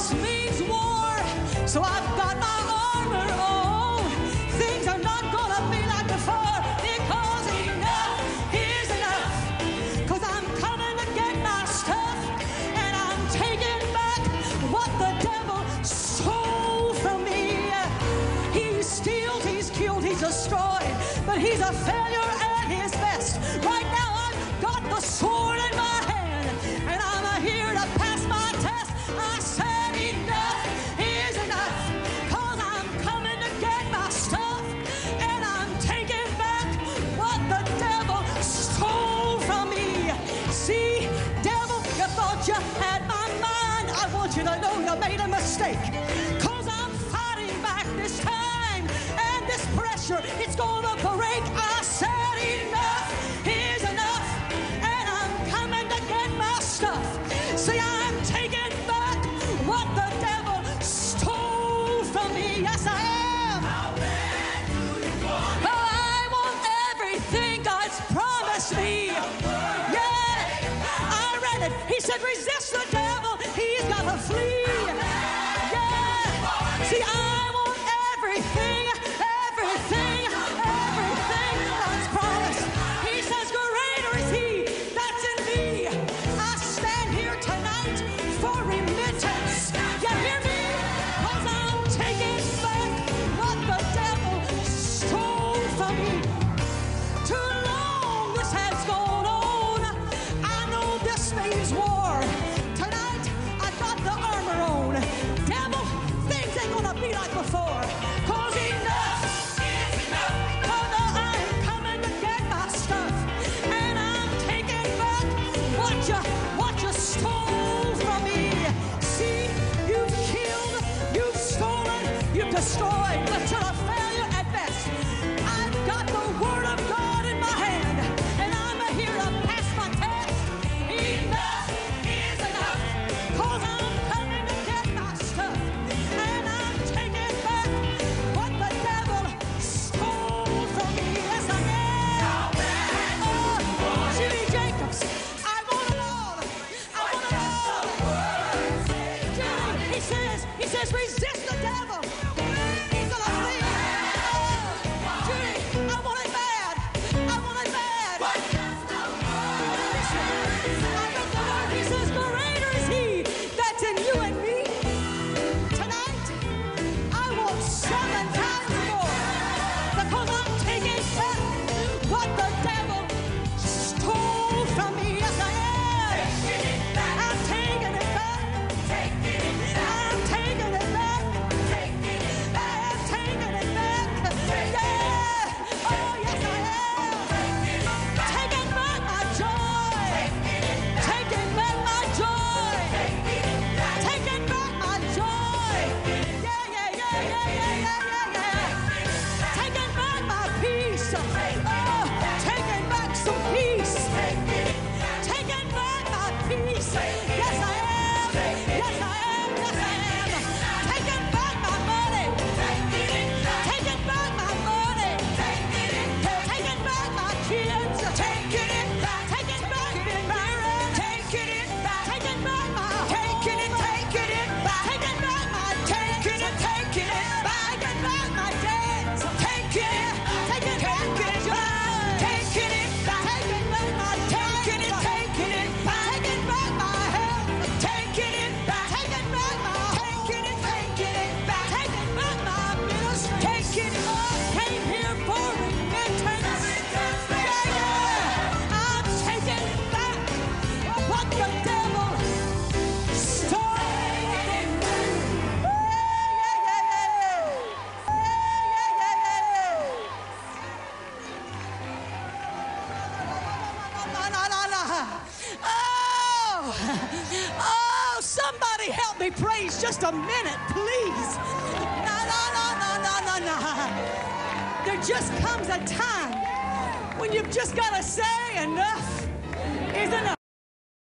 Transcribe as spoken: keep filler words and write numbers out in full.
this means war, so I've got my armor on. Things are not gonna be like before, because enough is enough. Cause I'm coming to get my stuff, and I'm taking back what the devil stole from me. He steals, he's killed, he's destroyed, but he's a failure at his best. Right now I've got the sword in my hand, and I'm here to pass my test. I said enough is enough, cause I'm coming to get my stuff, and I'm taking back what the devil stole from me. See, devil, you thought you had my mind. I want you to know you made a mistake, cause I'm fighting back this time, and this pressure, it's gonna break. I said enough is enough, and I'm coming to get my stuff. See, I'm taking back what the devil stole from me. Yes, I am. How bad do you want it? Oh, I want everything God's promised me. Yeah, I read it. He said, resist the devil, he's got to flee. Yeah, see, I want everything, everything, everything God's promised. He says, greater is he that's in me. I stand here tonight for remittance. You hear me? Cause I'm taking back what the devil stole from me. Too long this has gone on. I know this means war. Tonight I got the armor on. Devil, things ain't gonna be like before. Cause enough is enough. Oh no, I'm coming to get my stuff, and I'm taking back what you, what you stole from me. See, you've killed, you've stolen, you've destroyed, but you're a failure at best. I've got the word of God in my hand, and I'm here to pass my test. Enough is enough, cause I'm coming to get my stuff, and I'm taking back what the devil stole from me. Yes, I am. Oh, Jimmy Jacobs, I want it all. I want it all. Jimmy, he says, he says, resist the devil. He's gonna flee. Oh, Jimmy, I want it bad. I want it bad. Listen, I read the word. He says, greater is he that's in you and me. Tonight, I want seven times more, because I'm taking back what the devil stole from me. Yes, I am. I'm taking it back. I'm taking it back. I'm taking it back. Yeah. Oh, yes, I am. Taking back my joy. Taking back my joy. Taking back my joy. Yeah, yeah, yeah, yeah, yeah, yeah, yeah, yeah. Taking back my peace. Oh, taking back some peace. Taking back my peace. Yes, I am. Yes, I am. Yes, I am. Taking back my money. Taking back my money. Taking back my kids. Taking it back. Taking back being married. Taking it back. Taking back my taking it, taking it back. Taking back my taking it, taking it back. Taking back my dance. Taking it, taking back my joy. Taking it back. Taking back my taking it, taking it back. Taking back my health. Taking it back. Taking back my taking it, taking it back. Taking back my ministry. Taking it up. Came here for repentance. Yeah, yeah. I'm taking back what the devil stole. Yeah, yeah, yeah, yeah. Yeah, yeah, yeah, yeah. La, la, la, la. Oh, oh, somebody help me praise just a minute, please. No, no, no, no, no, no, no. There just comes a time when you've just got to say enough is enough.